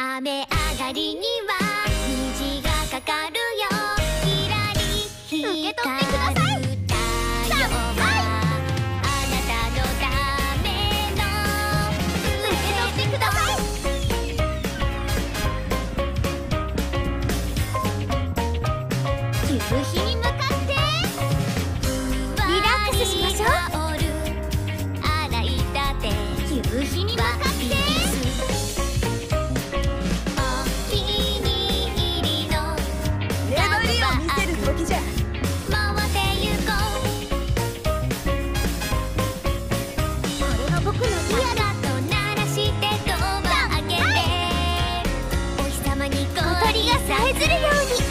雨上がりには虹がかかるよ。キラリ光る太陽はあなたのための受け取ってください。夕日に向かってリラックスしましょう。洗いたて夕日に向かってさえずるように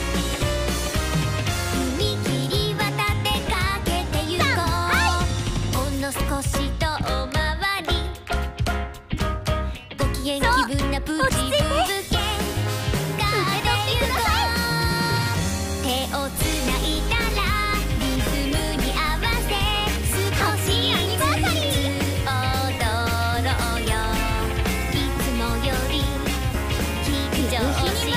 踏切渡ってかけてゆこう。ほんの少し遠回りご機嫌気分なプチブーケがでゆこう。手をつないだらリズムに合わせ少しずつ踊ろうよ。いつもより緊張して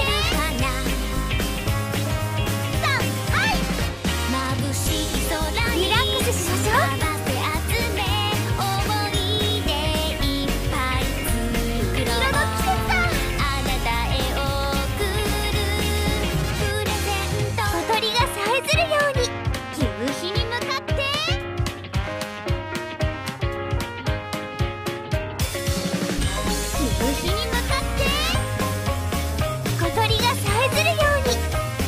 リラックスしましょう。合わせ集め思い出いっぱい作ろう。色の季節だ。あなたへ送るプレゼント。小鳥がさえずるように夕日に向かって夕日に向かって小鳥がさえずるように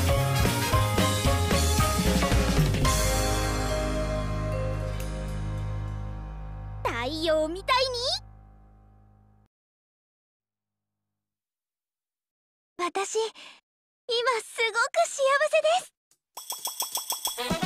太陽みたいに。私今すごく幸せです。